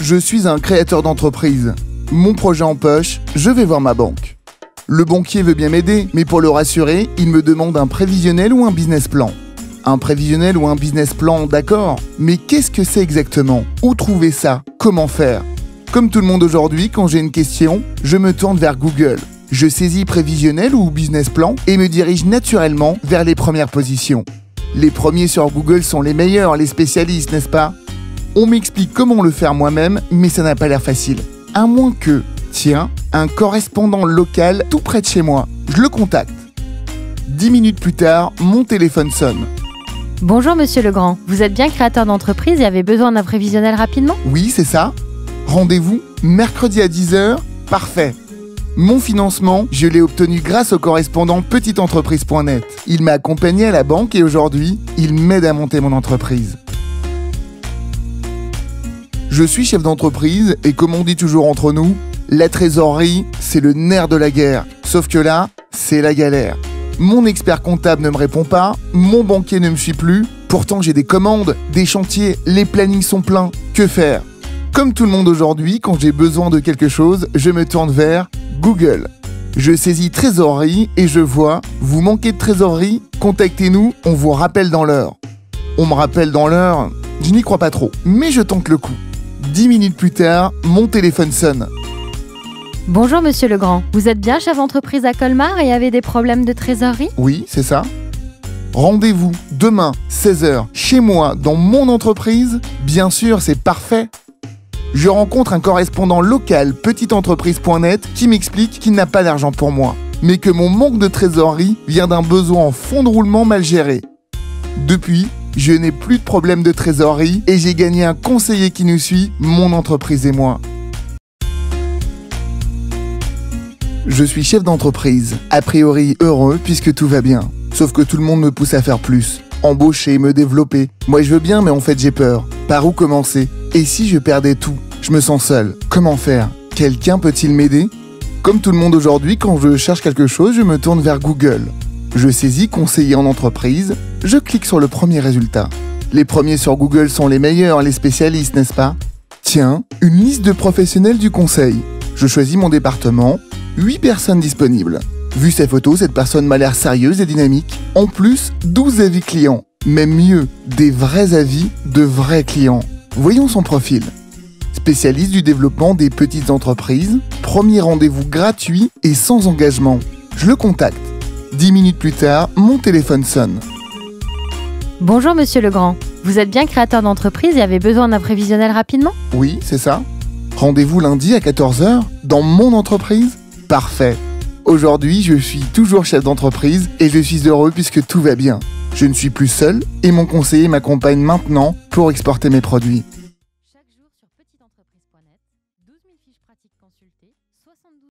Je suis un créateur d'entreprise. Mon projet en poche, je vais voir ma banque. Le banquier veut bien m'aider, mais pour le rassurer, il me demande un prévisionnel ou un business plan. Un prévisionnel ou un business plan, d'accord, mais qu'est-ce que c'est exactement? Où trouver ça? Comment faire? Comme tout le monde aujourd'hui, quand j'ai une question, je me tourne vers Google. Je saisis prévisionnel ou business plan et me dirige naturellement vers les premières positions. Les premiers sur Google sont les meilleurs, les spécialistes, n'est-ce pas? On m'explique comment le faire moi-même, mais ça n'a pas l'air facile. À moins que, tiens, un correspondant local tout près de chez moi. Je le contacte. 10 minutes plus tard, mon téléphone sonne. Bonjour Monsieur Legrand, vous êtes bien créateur d'entreprise et avez besoin d'un prévisionnel rapidement? Oui, c'est ça. Rendez-vous mercredi à 10h. Parfait. Mon financement, je l'ai obtenu grâce au correspondant petiteentreprise.net. Il m'a accompagné à la banque et aujourd'hui, il m'aide à monter mon entreprise. Je suis chef d'entreprise et comme on dit toujours entre nous, la trésorerie, c'est le nerf de la guerre. Sauf que là, c'est la galère. Mon expert comptable ne me répond pas, mon banquier ne me suit plus, pourtant j'ai des commandes, des chantiers, les plannings sont pleins. Que faire? Comme tout le monde aujourd'hui, quand j'ai besoin de quelque chose, je me tourne vers Google. Je saisis trésorerie et je vois, vous manquez de trésorerie? Contactez-nous, on vous rappelle dans l'heure. On me rappelle dans l'heure? Je n'y crois pas trop, mais je tente le coup. 10 minutes plus tard, mon téléphone sonne. Bonjour Monsieur Legrand, vous êtes bien chef d'entreprise à Colmar et avez des problèmes de trésorerie? Oui, c'est ça. Rendez-vous demain, 16h, chez moi, dans mon entreprise? Bien sûr, c'est parfait. Je rencontre un correspondant local petiteentreprise.net qui m'explique qu'il n'a pas d'argent pour moi, mais que mon manque de trésorerie vient d'un besoin en fonds de roulement mal géré. Depuis, je n'ai plus de problème de trésorerie et j'ai gagné un conseiller qui nous suit, mon entreprise et moi. Je suis chef d'entreprise, a priori heureux puisque tout va bien. Sauf que tout le monde me pousse à faire plus, embaucher, me développer. Moi je veux bien mais en fait j'ai peur. Par où commencer? Et si je perdais tout? Je me sens seul. Comment faire? Quelqu'un peut-il m'aider? Comme tout le monde aujourd'hui, quand je cherche quelque chose, je me tourne vers Google. Je saisis conseiller en entreprise, je clique sur le premier résultat. Les premiers sur Google sont les meilleurs, les spécialistes, n'est-ce pas? Tiens, une liste de professionnels du conseil. Je choisis mon département, 8 personnes disponibles. Vu ses photos, cette personne m'a l'air sérieuse et dynamique. En plus, 12 avis clients. Même mieux, des vrais avis de vrais clients. Voyons son profil. Spécialiste du développement des petites entreprises, premier rendez-vous gratuit et sans engagement. Je le contacte. 10 minutes plus tard, mon téléphone sonne. Bonjour Monsieur Legrand, vous êtes bien créateur d'entreprise et avez besoin d'un prévisionnel rapidement? Oui, c'est ça. Rendez-vous lundi à 14h dans mon entreprise? Parfait. Aujourd'hui, je suis toujours chef d'entreprise et je suis heureux puisque tout va bien. Je ne suis plus seul et mon conseiller m'accompagne maintenant pour exporter mes produits.